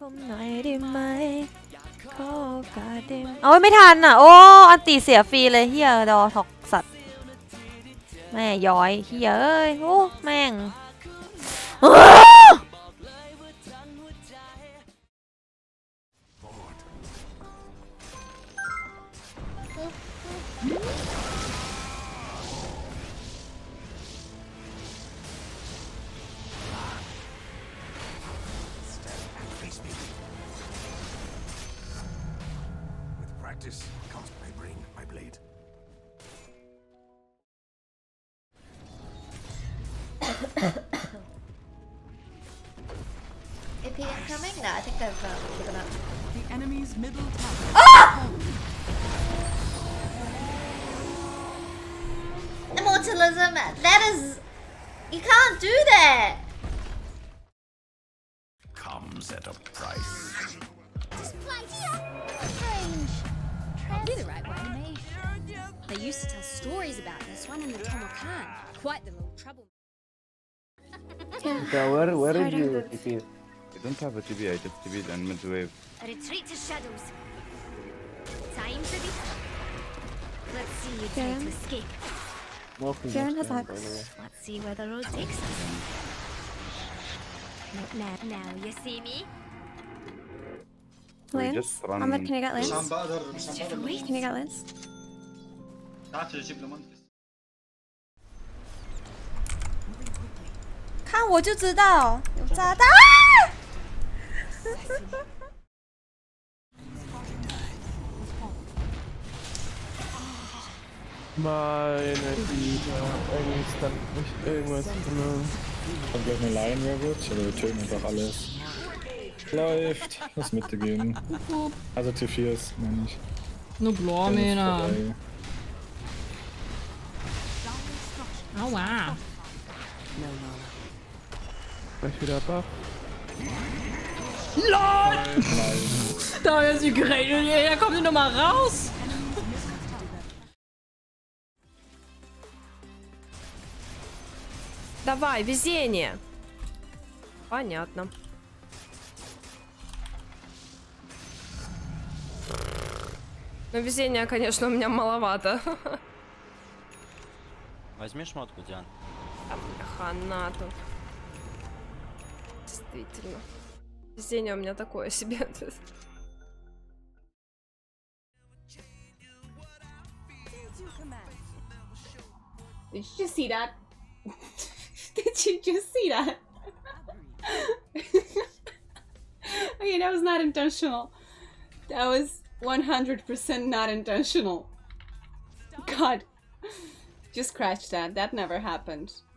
ผมหน่อยได้ไหมขอโอกาสได้ไหมเอาไม่ทันอ่ะโอ้อันตีเสียฟรีเลยเฮียดอถอกสัตว์แม่ย้อยเฮียเอ้ยโอ้แม่ง AP incoming? No, I think they've given up. The enemy's middle tower. Immortalism, that is... You can't do that! Comes at a price. This place strange. Probably the right way, mate. They used to tell stories about this one in the Tomokan. Quite the little trouble. Yeah, where did you TP? I don't have a TB, I just TB'd and mid wave. A retreat to shadows. Time for this. Let's see you try to escape. Jaren has by the way. Let's see where the road takes us. Now you see me? Lance? just run. Can I get Lance? Wait. Can I get Lance?看我就知道有炸弹！ Meine Güte, irgendwie ist dann nicht irgendwas drin. Kommt gleich eine Line, wäre gut. Oder wir töten einfach alles. Läuft. Lass Mitte gehen. Also T4 ist, meine ich. No bra menar. Aua. Gleich wieder Buff. LOL! Da har jag så grejer. Jag kommer nog mal raus. Давай, везение. Понятно. Но везения, конечно, у меня маловато. Возьми шмотку, Диан. Хана тут. Действительно. Везение у меня такое себе. Did you just see that? Did you just see that? Okay, that was not intentional. That was 100% not intentional. God. Just scratch that. That never happened.